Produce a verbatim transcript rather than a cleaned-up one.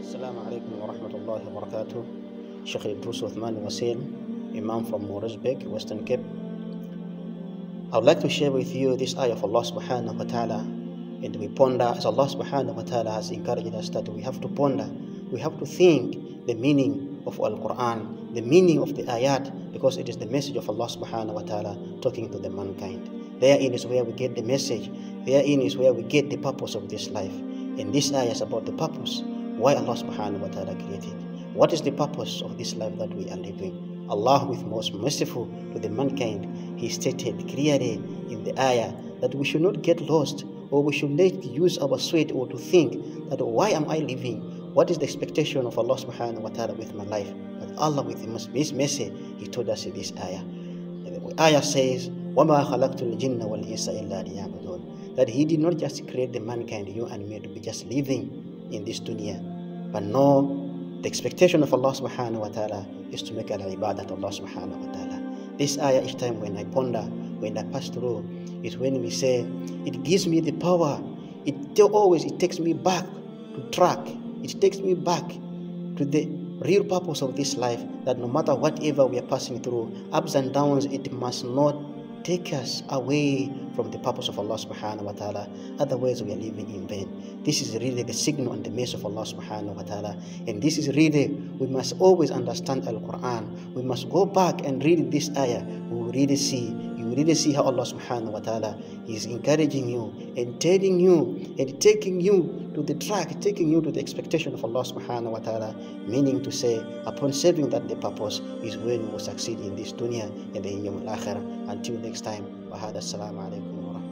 Assalamu alaikum wa rahmatullahi wa barakatuh. Sheikh Idruss Wasili, Imam from Moresbek, Western Cape. I would like to share with you this ayah of Allah subhanahu wa ta'ala, and we ponder as Allah subhanahu wa ta'ala has encouraged us that we have to ponder, we have to think the meaning of Al-Quran, the meaning of the ayat, because it is the message of Allah subhanahu wa ta'ala talking to the mankind. Therein is where we get the message, therein is where we get the purpose of this life. And this ayah is about the purpose, why Allah subhanahu wa ta'ala created. What is the purpose of this life that we are living? Allah, with most merciful to the mankind, He stated clearly in the ayah that we should not get lost, or we should not use our sweat or to think that why am I living? What is the expectation of Allah subhanahu wa ta'ala with my life? But Allah, with His mercy, He told us in this ayah. The ayah says, وَمَا خَلَقْتُ الْجِنَّ وَالْإِنسَ إِلَّا لِيَعْبُدُونَ, that He did not just create the mankind, you and me, to be just living in this dunya, but no, the expectation of Allah subhanahu wa ta'ala is to make al-ibadat Allah subhanahu wa ta'ala. This ayah, each time when I ponder, when I pass through, is when we say, it gives me the power, it always, it takes me back to track, it takes me back to the real purpose of this life, that no matter whatever we are passing through, ups and downs, it must not take us away from the purpose of Allah subhanahu wa ta'ala, otherwise we are living in vain. This is really the signal and the message of Allah subhanahu wa ta'ala, and this is really, we must always understand Al-Quran. We must go back and read this ayah. We will really see, you will really see how Allah subhanahu wa ta'ala is encouraging you and telling you and taking you to the track, taking you to the expectation of Allah subhanahu wa ta'ala, meaning to say, upon serving that the purpose is when we will succeed in this dunya and in Yawm al-Akhirah. Until next time, wa hada, assalamu alaikum wa rahmatullahi.